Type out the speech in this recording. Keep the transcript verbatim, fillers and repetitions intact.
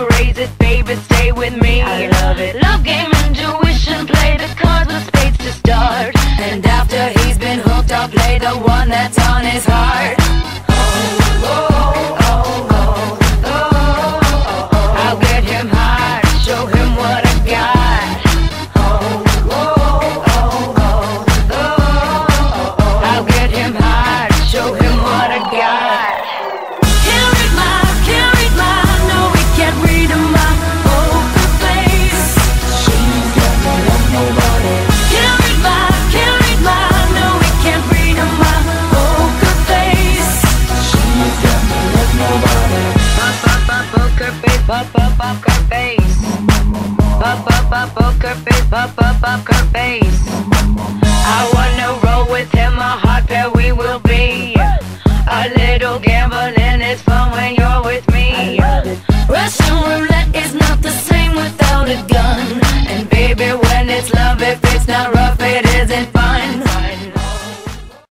wanna raise it, baby, stay with me. I love it. Love game, intuition, play the cards with spades to start. And after he's been hooked, I'll play the one that's on his heart. Oh, oh, oh, oh, oh, oh. I'll get him hard, show him what I got. Oh, oh, oh, oh, oh. I'll get him hard, show him what I got. Can't read my, can't read my, no, we can't read my poker face. She's got me like nobody. Can't read my, can't read my, no, we can't read my poker face. She's got me like nobody. Pop, pop, pop, poker face, pop, pop, poker face. Pop, pop, pop, poker face, pop, pop, poker face. I wanna roll with him, a hot pair we will be. A little gambling is fun when you're with me.